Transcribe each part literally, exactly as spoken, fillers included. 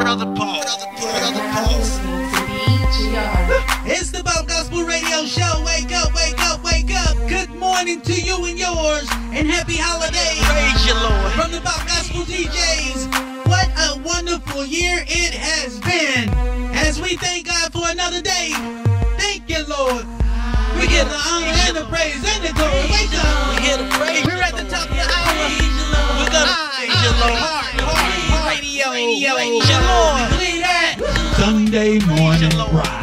Brother Paul. Brother Paul. It's the Bob Gospel Radio Show. Wake up, wake up, wake up. Good morning to you and yours, and happy holidays. Praise you, Lord. From the Bob Gospel D Js, what a wonderful year it has been. As we thank God for another day, thank you, Lord. We give the honor and the praise and the glory. Wake up. We here to praise. We're at the top of the hour. We're gonna praise you, Lord. iHEART Radio. Radio. Praise you, Lord. Believe that. Sunday morning ride.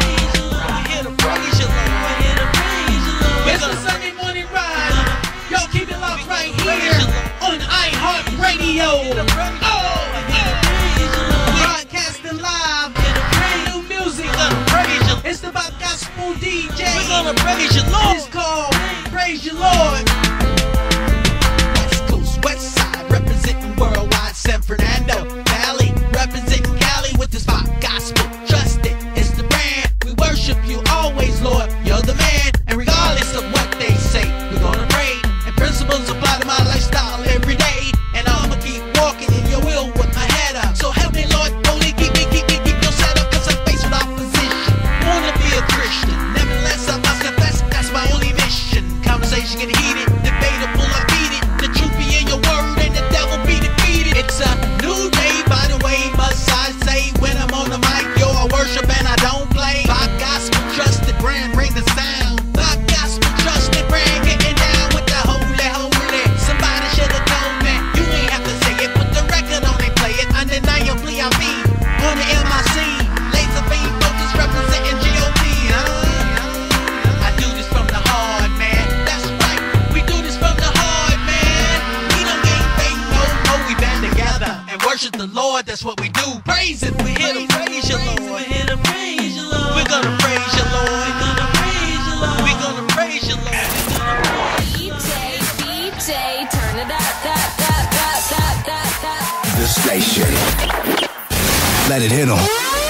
It's a Sunday morning ride. Y'all keep it locked right here on iHEART Radio. Oh, yeah. Broadcasting live. New music. It's the Bob Gospel D J. We're gonna praise you, Lord. It's called Praise You, Lord. West Coast, West Side, representing worldwide. San Fernando Valley, representing Cali with this Bob Gospel. Trust it, it's the brand. We worship you always, Lord. You're the man, and regardless of what they say, we're gonna pray. And principles apply to my lifestyle every day. And I'ma keep walking in your will with my head up. So help me, Lord, holy, keep me, keep me, keep your set up, cause I'm faced with opposition. Wanna be a Christian, nevertheless I must confess, that's my only mission. Conversation get heated, debatable, I beat it. The truth be in your word, and the devil be defeated. It's a new day, by the way, must I say. When I'm on the mic, yo, I worship and I don't play. Bob Gospel, trusted brand, bring the sound. Bob Gospel, trusted brand, getting down with the holy, holy. Somebody should have told me, you ain't have to say it. Put the record on and play it, undeniably I be on the M I C. Laser beam focus representing G O P. Huh? I do this from the heart, man. That's right, we do this from the heart, man. We don't gain faith no more, we band together and worship the Lord, that's what we do. Praise it, we here to praise you, Lord. We're here to praise you, Lord. We're gonna praise you, Lord. We're gonna praise you, Lord. We're gonna praise you, Lord. D J, D J, turn it up, up, up, up, up, up, up. The station. Let it hit 'em.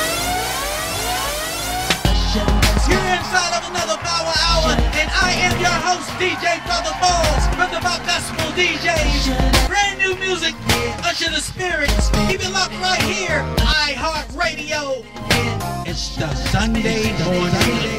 You're inside of another power hour, and I am your host, D J Brother Balls, from the Bob Gospel D Js. Brand new music, usher the spirits. Keep it locked right here, iHeart Radio. It's the Sunday morning